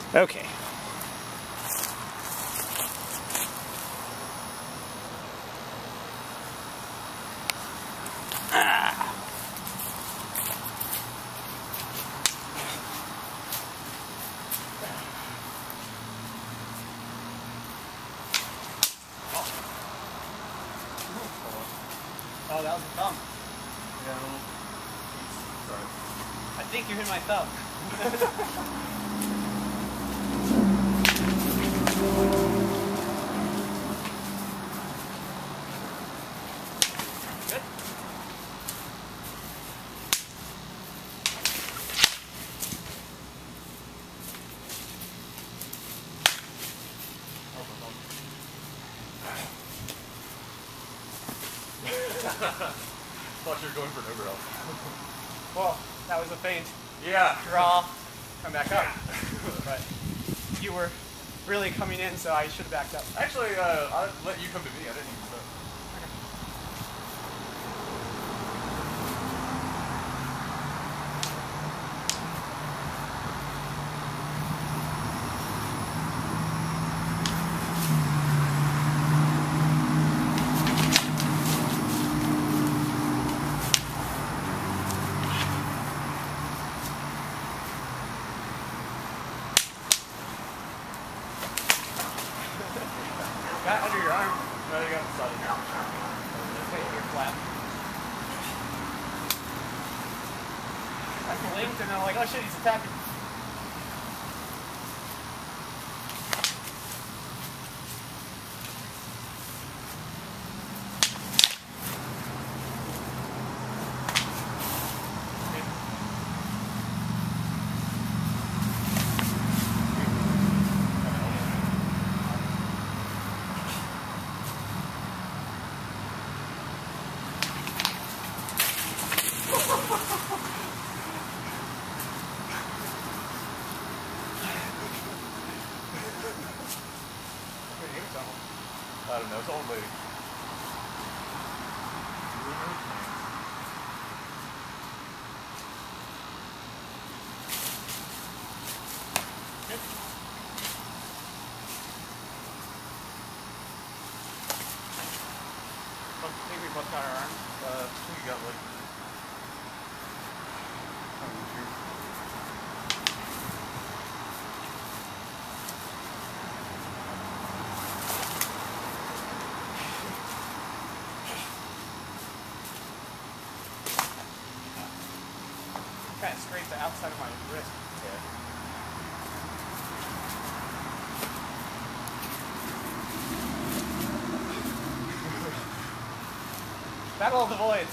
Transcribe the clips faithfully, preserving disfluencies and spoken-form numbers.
Okay. Ah. Oh, that was a thumb. Yeah. Sorry. I think you hit my thumb. Good. Thought you were going for an overall. Well, that was a feint. Yeah. Draw, come back up. But you were really coming in, so I should have backed up. Actually, uh, I let you come to me. I didn't even start. Got under your arm. No, you got the side of your arm. Wait, you're flat. I blinked and I'm like, oh shit, he's attacking. I don't know, it's an old lady. I think we both got our arms. Uh, I think you got like... Kind of scraped the outside of my wrist. Yeah. Battle of the Voids.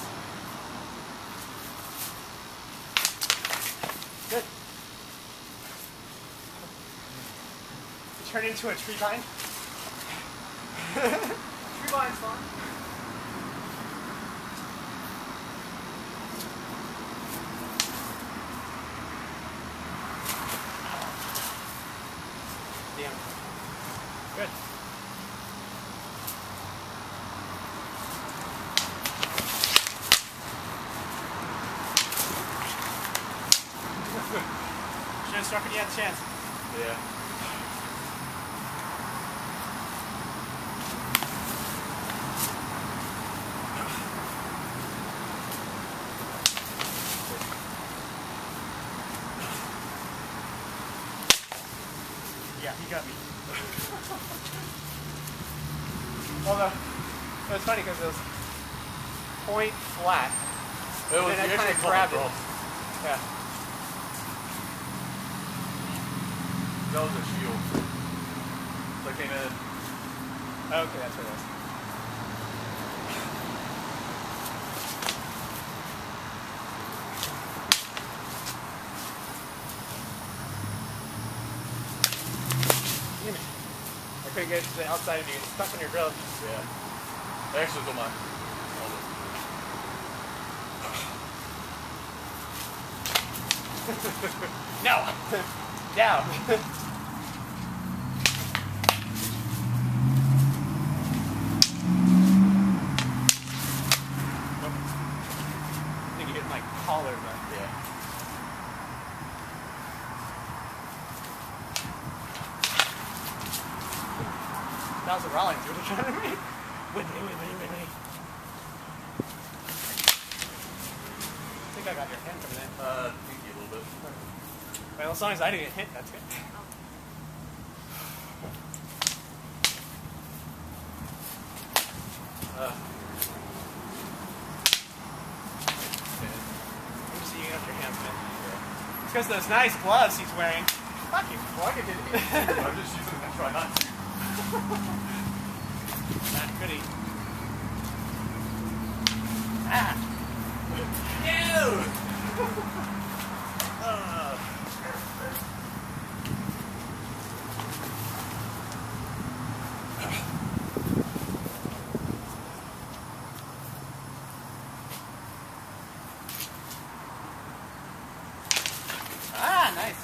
Good. You turn into a tree vine. Tree vine's fun. Damn. Good. Should have struck when you had the chance. Yeah. Yeah, he got me. Although, it was funny because it was point flat. It was, and then I you kind actually of caught grabbed it. it. Yeah. That was a shield. So I came in. Okay, that's what it was. Damn it. I couldn't get it to the outside of you. It's stuck in your glove. Yeah. I actually don't mind. No! Down! I think you hit my collar, but Yeah. How's it Rollins? What are you trying to me? Wibbly, wibbly, wibbly. I think I got your hand from that. Uh, pinky a little bit. Well, as long as I didn't get hit, that's good. Uh, Let me see you got your hands in. It's because those nice gloves he's wearing. Fuck you. well, I can hit it. I'm just using it to try not to. Not goody. Ah! Ew! uh. Ah, nice.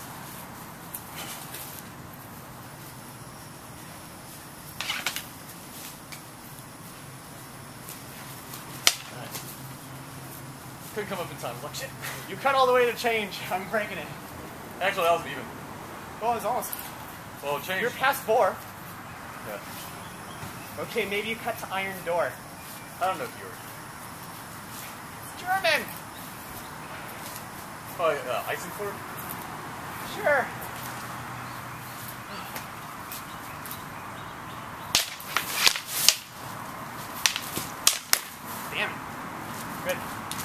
Couldn't come up in time. Look, shit. You cut all the way to change. I'm breaking it. Actually, that was even. Well, it's almost. Well, change. You're past four. Yeah. Okay, maybe you cut to iron door. I don't know if you were. German! Oh, yeah, uh, icing court? Sure. Damn it. Good.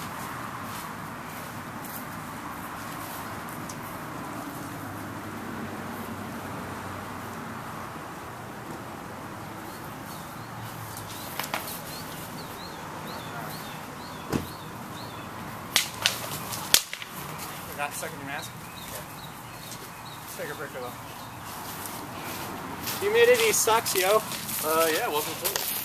Got stuck in your mask? Yeah. Let's take a break though. Humidity sucks, yo. Uh, yeah, it wasn't cool.